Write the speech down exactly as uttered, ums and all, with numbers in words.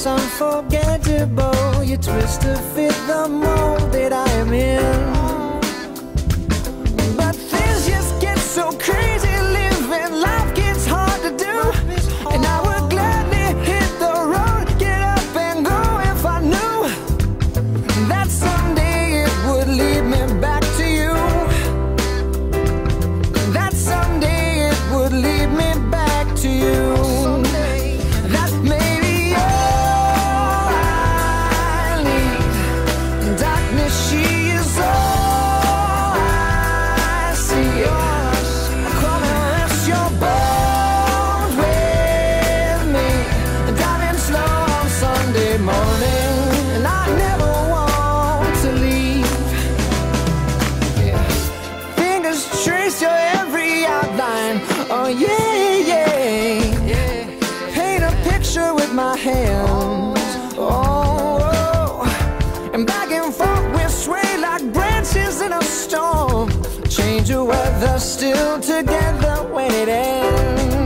it's unforgettable. You twist to fit the mold that I am in. But things just get so crazy, living life gets hard to do. And I would gladly hit the road, get up and go if I knew that someday it would lead me back to you. That someday it would lead me back to you. That maybe all I need. Darkness, she is all I see. Come and rest your bones with me, driving slow on Sunday morning, and I never want to leave. Yeah. Fingers trace your every outline. Oh yeah, yeah, yeah. Paint a picture with my hands. Oh, oh. And back and forth we sway like branches in a storm. Change the weather, still together when it ends.